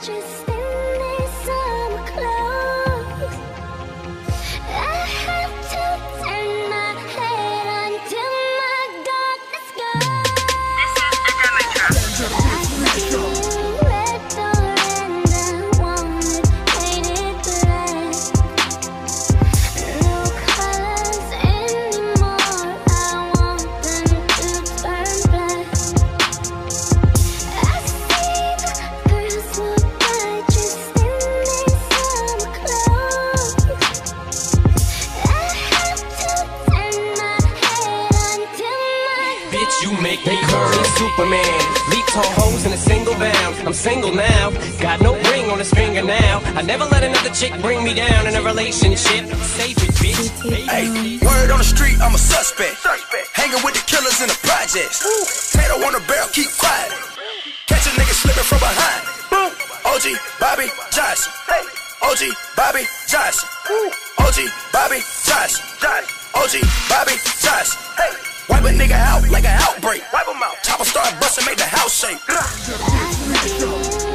just in these summer clothes. I have to turn my head until my darkness goes. This is the demo track. I see you red door and I wanted, hated black. No colors anymore, I want them to turn black. I see the girls walk by just in these summer clothes. I have to turn my head until my Bitch, you make me curry Superman. Leap tall hoes in a single bound. I'm single now, got no ring on his finger now. I never let another chick bring me down in a relationship. Save it, bitch. Hey, word on the street, I'm a suspect. Hanging with the killers in the projects. Tato on the barrel, keep quiet. Catch a nigga slipping from behind. OG Bobby Johnson. OG Bobby Johnson. OG Bobby Johnson. OG Bobby Johnson. Wipe a nigga out like an outbreak. Wipe him out. Chopper start busting, make the house shake. I see you